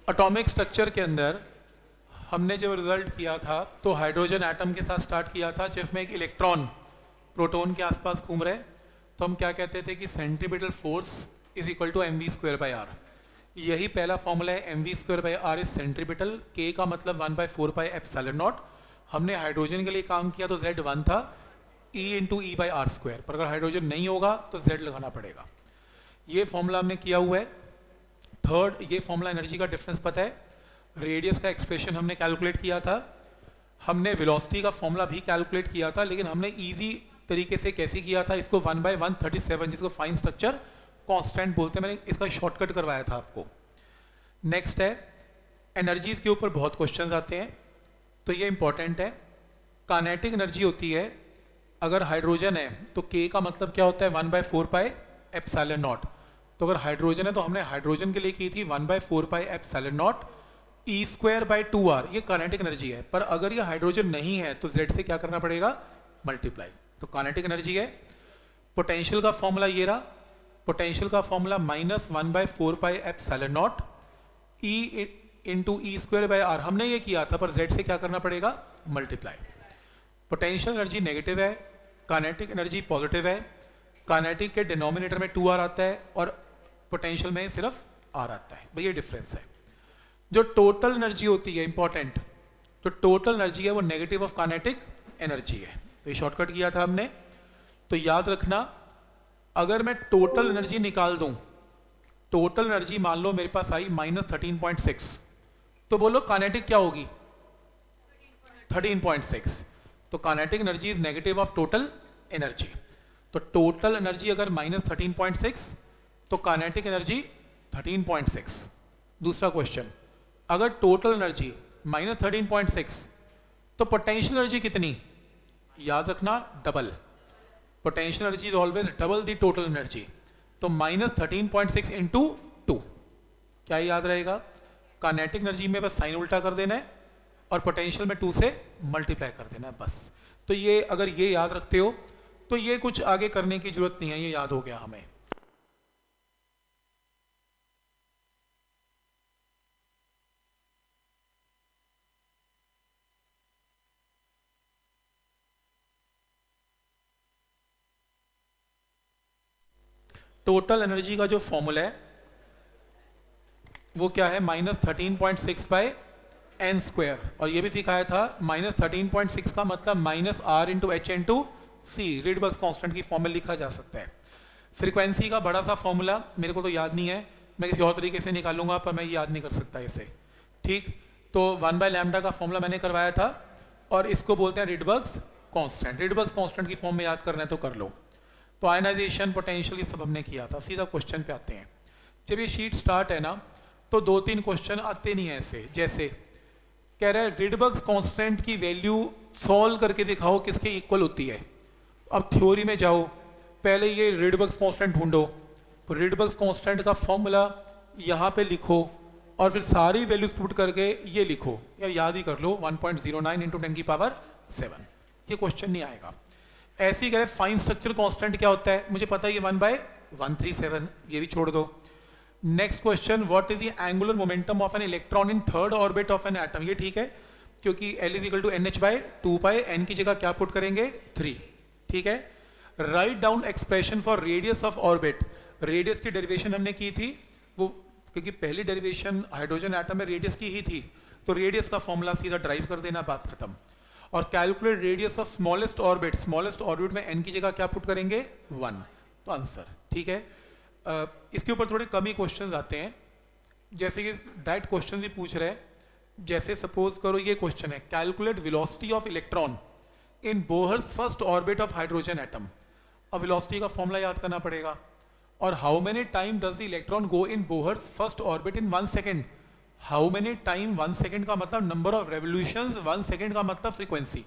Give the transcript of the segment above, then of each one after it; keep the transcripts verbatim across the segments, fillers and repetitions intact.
Atomic structure के अंदर हमने जब रिजल्ट किया था तो हाइड्रोजन एटम के साथ स्टार्ट किया था, जिसमें एक इलेक्ट्रॉन प्रोटॉन के आसपास घूम रहे, तो हम क्या कहते थे कि centripetal force is equal to M we square by R. यही पहला फॉर्मूला है, M we square by R is centripetal, के का मतलब one by four by epsilon naught. हमने हाइड्रोजन के लिए काम किया तो जेड वन था, E into E by R square, पर अगर हाइड्रोजन नहीं होगा तो जेड लगाना पड़ेगा। ये फॉर्मूला हमने किया हुआ है। थर्ड, ये फॉर्मूला एनर्जी का डिफरेंस पता है, रेडियस का एक्सप्रेशन हमने कैलकुलेट किया था, हमने वेलोसिटी का फॉर्मूला भी कैलकुलेट किया था, लेकिन हमने इजी तरीके से कैसे किया था, इसको one by one thirty seven जिसको फाइन स्ट्रक्चर कांस्टेंट बोलते हैं, मैंने इसका शॉर्टकट करवाया था आपको। नेक्स्ट है एनर्जीज के ऊपर बहुत क्वेश्चंस आते हैं, तो ये इंपॉर्टेंट है। काइनेटिक एनर्जी होती है, अगर हाइड्रोजन है तो के का मतलब क्या होता है, one by four pi epsilon naught. तो अगर हाइड्रोजन है तो हमने हाइड्रोजन के लिए की थी one by four pi epsilon naught E square by two R, ये काइनेटिक एनर्जी है। पर अगर ये हाइड्रोजन नहीं है तो जेड से क्या करना पड़ेगा, मल्टीप्लाई। तो काइनेटिक एनर्जी है। पोटेंशियल का फॉर्मूला ये रहा, पोटेंशियल का formula minus one by four pi epsilon naught E into E square by R, हमने ये किया था, पर जेड से क्या करना पड़ेगा, मल्टीप्लाई। पोटेंशियल एनर्जी नेगेटिव है, काइनेटिक एनर्जी पॉजिटिव है। काइनेटिक के डिनोमिनेटर में टू आर आता है और पोटेंशियल में सिर्फ आर आता है, भाई ये डिफरेंस है। जो टोटल एनर्जी होती है इंपॉर्टेंट, तो टोटल एनर्जी है वो नेगेटिव ऑफ काइनेटिक एनर्जी है। तो ये शॉर्टकट किया था हमने, तो याद रखना अगर मैं टोटल एनर्जी निकाल दूं, टोटल एनर्जी मान लो मेरे पास आई माइनस थर्टीन पॉइंट सिक्स, तो बोलो काइनेटिक क्या होगी, थर्टीन पॉइंट सिक्स। तो kinetic energy is negative of total energy. तो टोटल एनर्जी अगर माइनस थर्टीन पॉइंट सिक्स तो kinetic energy thirteen point six. दूसरा क्वेश्चन, अगर total energy minus thirteen point six तो पोटेंशियल एनर्जी कितनी, याद रखना double. Potential energy is always double the total energy. तो minus thirteen point six into two, क्या याद रहेगा, काइनेटिक एनर्जी में बस साइन उल्टा कर देना है और पोटेंशियल में टू से मल्टीप्लाई कर देना है बस। तो ये अगर ये याद रखते हो तो ये कुछ आगे करने की जरूरत नहीं है, ये याद हो गया हमें। टोटल एनर्जी का जो फॉर्मूला है वो क्या है, minus thirteen point six by N square. और ये भी सिखाया था माइनस थर्टीन पॉइंट सिक्स का मतलब minus R into H into C, Rydberg's constant की फॉर्म में लिखा जा सकता है। फ्रीक्वेंसी का बड़ा सा फॉर्मूला मेरे को तो याद नहीं है, मैं किसी और तरीके से निकालूंगा, पर मैं याद नहीं कर सकता इसे, ठीक। तो वन बाय लैम्डा का फॉर्मूला मैंने करवाया था और इसको बोलते हैं रीडबर्ग्स कांस्टेंट। रीडबर्ग्स कांस्टेंट की फॉर्म में याद करना है तो कर लो। तो आयनाइजेशन, पोटेंशियल, ये सब हमने किया था। सीधा क्वेश्चन पे आते हैं। जब ये शीट स्टार्ट है ना तो दो तीन क्वेश्चन आते नहीं है ऐसे, जैसे कह रहा है रीडबर्ग्स कांस्टेंट की वैल्यू सॉल्व करके दिखाओ किसके इक्वल होती है। अब थ्योरी में जाओ, पहले ये रीडबर्ग्स कांस्टेंट ढूंढो, तो रीडबर्ग्स कांस्टेंट का फॉर्मूला यहाँ पे लिखो और फिर सारी वैल्यूज पुट करके ये लिखो, या याद ही कर लो one point zero nine into ten की पावर सेवन। ये क्वेश्चन नहीं आएगा। ऐसे ही कह रहे फाइन स्ट्रक्चर कांस्टेंट क्या होता है, मुझे पता है ये one by one three seven, ये भी छोड़ दो। Next question, what is the angular momentum of an electron in third orbit of an atom. ये ठीक है क्योंकि L is equal to n h by two pi, n की जगह क्या पुट करेंगे, थ्री, ठीक है। Write down expression for radius of orbit. Radius की डेरिवेशन हमने की थी, वो क्योंकि पहली डेरिवेशन हाइड्रोजन एटम में रेडियस की ही थी, तो रेडियस का फॉर्मूला सीधा ड्राइव कर देना, बात खत्म। और calculate radius of smallest orbit, smallest orbit में एन की जगह क्या पुट करेंगे, वन, तो आंसर, ठीक है। uh, इसके ऊपर थोड़े कम ही क्वेश्चंस आते हैं, जैसे कि डायरेक्ट क्वेश्चन ही पूछ रहे हैं। जैसे सपोज करो ये क्वेश्चन है, calculate velocity of electron in Bohr's first orbit of hydrogen atom. अब वेलोसिटी का फॉर्मूला याद करना पड़ेगा। और how many time does the electron go in Bohr's first orbit in one second. How many time, one second का मतलब number of revolutions, one second का मतलब फ्रीक्वेंसी।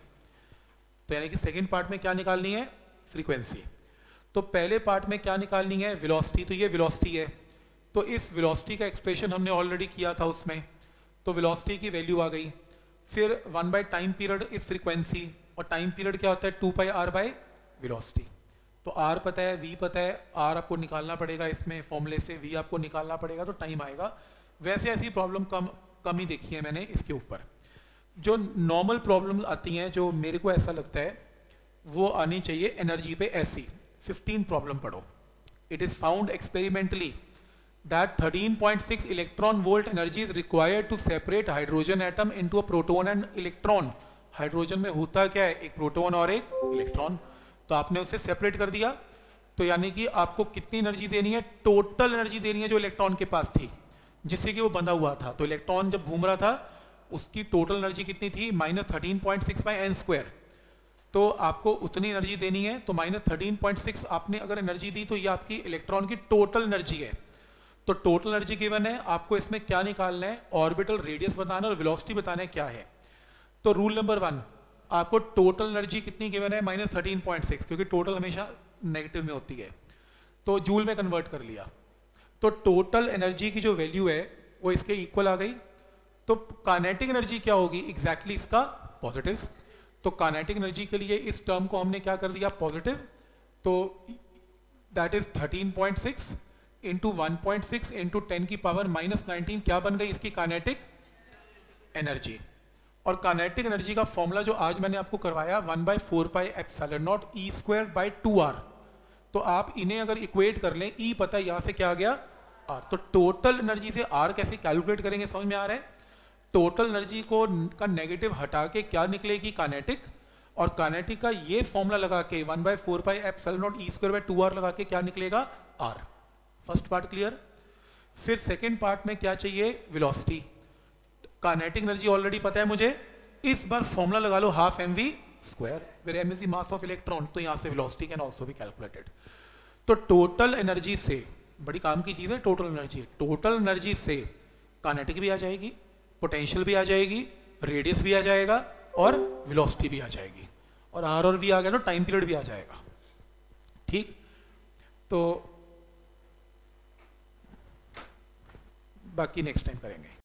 तो यानी कि सेकेंड पार्ट में क्या निकालनी है, फ्रीक्वेंसी। तो पहले पार्ट में क्या निकालनी है, वेलोसिटी। तो ये वेलोसिटी है, तो इस वेलोसिटी का एक्सप्रेशन हमने ऑलरेडी किया था उसमें, तो वेलोसिटी की वैल्यू आ गई। फिर one by time period is frequency, और टाइम पीरियड क्या होता है, two pi r by velocity. तो आर पता है, वी पता है, आर आपको निकालना पड़ेगा इसमें फॉर्मूले से, वी आपको निकालना पड़ेगा, तो टाइम आएगा वैसे ऐसी प्रॉब्लम कम कम ही देखी है मैंने इसके ऊपर। जो नॉर्मल प्रॉब्लम आती हैं जो मेरे को ऐसा लगता है वो आनी चाहिए एनर्जी पे ऐसी। फिफ्टीन प्रॉब्लम पढ़ो। It is found experimentally that thirteen point six electron volt energy is required to separate hydrogen atom into a proton and electron। Hydrogen में होता क्या है, एक प्रोटॉन और एक इलेक्ट्रॉन, तो आपने उसे सेपरेट कर दिया, तो यानी कि आपको कितनी एनर्जी देनी है, टोटल एनर्जी देनी है जो इलेक्ट्रॉन के पास थी जिससे कि वो बंधा हुआ था। तो इलेक्ट्रॉन जब घूम रहा था उसकी टोटल एनर्जी कितनी थी, minus thirteen point six by N square. तो आपको उतनी एनर्जी देनी है, तो माइनस थर्टीन पॉइंट सिक्स आपने अगर एनर्जी दी तो ये आपकी इलेक्ट्रॉन की टोटल एनर्जी है। तो टोटल एनर्जी गिवन है, आपको इसमें क्या निकालना है, ऑर्बिटल रेडियस बताना और वेलोसिटी बताना है क्या है। तो रूल नंबर वन, आपको टोटल एनर्जी कितनी गिवन है, माइनस थर्टीन पॉइंट सिक्स, क्योंकि टोटल हमेशा नेगेटिव में होती है, तो जूल में कन्वर्ट कर लिया। तो टोटल एनर्जी की जो वैल्यू है वो इसके इक्वल आ गई। तो काइनेटिक एनर्जी क्या होगी, एग्जैक्टली इसका पॉजिटिव। तो काइनेटिक एनर्जी के लिए इस टर्म को हमने क्या कर दिया, पॉजिटिव। तो that is thirteen point six into one point six into ten की पावर माइनस नाइनटीन, क्या बन गई इसकी काइनेटिक एनर्जी। और काइनेटिक एनर्जी का फॉर्मूला जो आज मैंने आपको करवाया, one by four pi epsilon naught E square by two r. तो आप इन्हें अगर इक्वेट कर लें, ई पता है यहाँ से क्या आ गया, आर। तो टोटल एनर्जी से आर कैसे कैलकुलेट करेंगे समझ में आ रहा है। टोटल एनर्जी को का नेगेटिव हटा के क्या निकलेगी, काइनेटिक। और काइनेटिक का ये फॉर्मूला लगा के one by four pi epsilon naught E square by two r लगा के क्या निकलेगा, आर। First part clear. फिर सेकेंड पार्ट में क्या चाहिए, वेलोसिटी। काइनेटिक एनर्जी ऑलरेडी पता है मुझे, इस बार फॉर्मूला लगा लो half m we square, where m is the mass of electron. तो यहां से velocity can also be calculated. तो टोटल एनर्जी से, बड़ी काम की चीज है टोटल एनर्जी, टोटल एनर्जी से काइनेटिक भी आ जाएगी, पोटेंशियल भी आ जाएगी, रेडियस भी आ जाएगा और वेलोसिटी भी आ जाएगी, और आर और वी आ गया तो टाइम पीरियड भी आ जाएगा। ठीक, तो बाकी नेक्स्ट टाइम करेंगे।